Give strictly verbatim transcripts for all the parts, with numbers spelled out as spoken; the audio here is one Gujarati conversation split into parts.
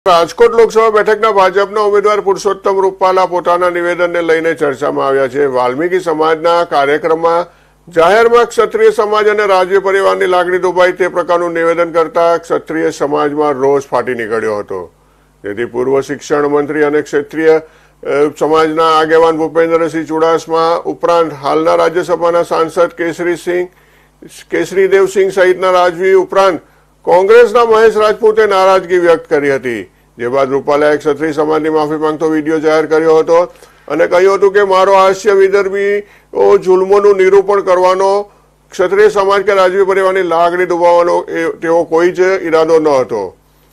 રાજકોટ લોકસભા બેઠકના ભાજપના ઉમેદવાર પુરુષોત્તમ રૂપાલા પોતાના નિવેદનને લઈને ચર્ચામાં આવ્યા છે। વાલ્મીકી સમાજના કાર્યક્રમમાં જાહેરમાં ક્ષત્રિય સમાજ અને રાજવી પરિવારની લાગણી દુભાઈ તે પ્રકારનું નિવેદન કરતા ક્ષત્રિય સમાજમાં રોષ ફાટી નીકળ્યો હતો, જેથી પૂર્વ શિક્ષણ મંત્રી અને ક્ષત્રિય સમાજના આગેવાન ભૂપેન્દ્રસિંહ ચુડાસમા ઉપરાંત હાલના રાજ્યસભાના સાંસદ કેસરીસિંહ કેસરીદેવસિંહ સહિતના રાજવી ઉપરાંત કોંગ્રેસના મહેશ રાજપૂતે નારાજગી વ્યક્ત કરી હતી। જે બાદ રૂપાલાએ ક્ષત્રિય સમાજની માફી માંગતો વિડીયો જાહેર કર્યો હતો અને કહ્યું હતું કે મારો હાસ્ય વિદર્ભીઓ જુલ્મોનું નિરૂપણ કરવાનો, ક્ષત્રિય સમાજ કે રાજવી પરિવારની લાગણી દુભાવવાનો તેવો કોઈ જ ઈરાદો ન હતો।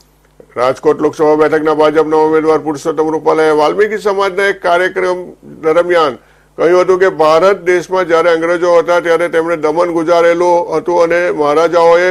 રાજકોટ લોકસભા બેઠકના ભાજપના ઉમેદવાર પુરુષોત્તમ રૂપાલાએ વાલ્મીકી સમાજના એક કાર્યક્રમ દરમિયાન કહ્યું હતું કે ભારત દેશમાં જ્યારે અંગ્રેજો હતા ત્યારે તેમણે દમન ગુજારેલું હતું અને મહારાજાઓએ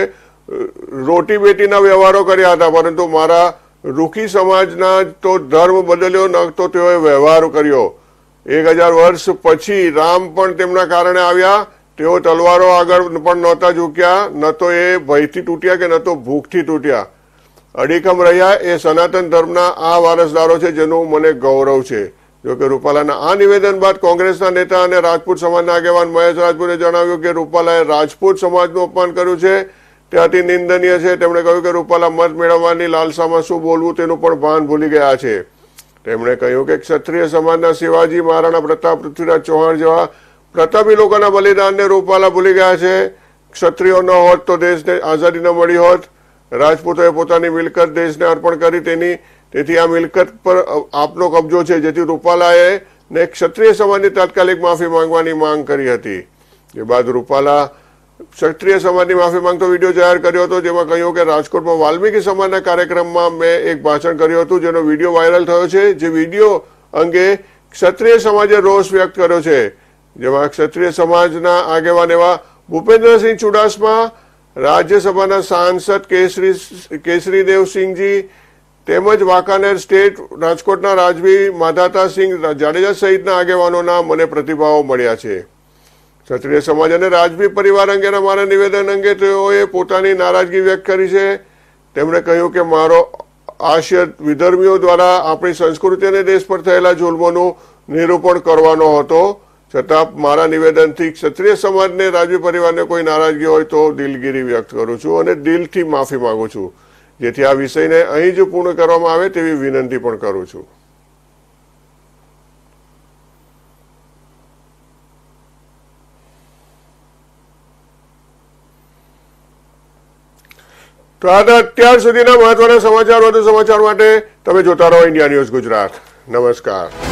રોટી બેટીના વ્યવહારો કર્યા હતા, પરંતુ મારા રૂખી સમાજના તો ધર્મ બદલ્યો, ન તો તેઓએ વ્યવહાર કર્યો। એક હજાર વર્ષ પછી રામ પણ તેમના કારણે આવ્યા, તેઓ તલવારો આગળ પણ નહોતા ઝૂક્યા, ન તો એ ભયથી તૂટ્યા કે ન તો ભૂખથી તૂટ્યા, અડીખમ રહ્યા। એ સનાતન ધર્મના આ વારસદારો છે, જેનું મને ગૌરવ છે। જોકે રૂપાલાના આ નિવેદન બાદ કોંગ્રેસના નેતા અને રાજપૂત સમાજના આગેવાન મહેશ રાજપૂતે જણાવ્યું કે રૂપાલાએ રાજપૂત સમાજનું અપમાન કર્યું છે, તે અતિ નિંદનીય છે। તેમણે કહ્યું કે રૂપાલા મત મેળવવાની લાલસામાં શું બોલવું તેનું પણ ભાન ભૂલી ગયા છે। તેમણે કહ્યું કે ક્ષત્રિય સમાજના શિવાજી, મહારાણા પ્રતાપ, પૃથ્વીરાજ ચૌહાણ જેવા પ્રતાપી લોકોના બલિદાનને રૂપાલા ભૂલી ગયા છે। ક્ષત્રિયો ન હોત તો દેશને આઝાદી ન મળી હોત। રાજપૂતોએ પોતાની મિલકત દેશને અર્પણ કરી, તેની તેથી આ મિલકત પર આપનો કબજો છે, જેથી રૂપાલાએ ને ક્ષત્રિય સમાજની તાત્કાલિક માફી માંગવાની માંગ કરી હતી। જે બાદ રૂપાલા ક્ષત્રિય સમાજની માફી માંગતો વિડીયો જાહેર કર્યો હતો, જેમાં કહ્યું કે રાજકોટમાં વાલ્મીકી સમાજના કાર્યક્રમમાં મેં એક ભાષણ કર્યું હતું, જેનો વિડીયો વાયરલ થયો છે। જે વિડીયો અંગે ક્ષત્રિય સમાજે રોષ વ્યક્ત કર્યો છે, જેમાં ક્ષત્રિય સમાજના આગેવાન એવા ભૂપેન્દ્રસિંહ ચુડાસમા, રાજ્યસભાના સાંસદ કેસરી કેસરીદેવસિંહજી તેમજ વાંકાનેર સ્ટેટ રાજકોટના રાજવી માધાતાસિંહ જાડેજા સહિતના આગેવાનોના મને પ્રતિભાવો મળ્યા છે। ક્ષત્રિય સમાજ અને રાજવી પરિવાર અંગેના મારા નિવેદન અંગે તેઓએ પોતાની નારાજગી વ્યક્ત કરી છે। તેમણે કહ્યું કે મારો આશય વિધર્મીઓ દ્વારા આપણી સંસ્કૃતિ અને દેશ પર થયેલા જુલ્મોનું નિરૂપણ કરવાનો હતો, છતાં મારા નિવેદનથી ક્ષત્રિય સમાજને, રાજવી પરિવારને કોઈ નારાજગી હોય તો દિલગીરી વ્યક્ત કરું છું અને દિલથી માફી માંગુ છું, જેથી આ વિષયને અહીં જ પૂર્ણ કરવામાં આવે તેવી વિનંતી પણ કરું છું। તો આ અત્યાર સુધીના મહત્વના સમાચાર, વધુ સમાચાર માટે તમે જોતા રહો ઇન્ડિયા ન્યૂઝ ગુજરાત। નમસ્કાર।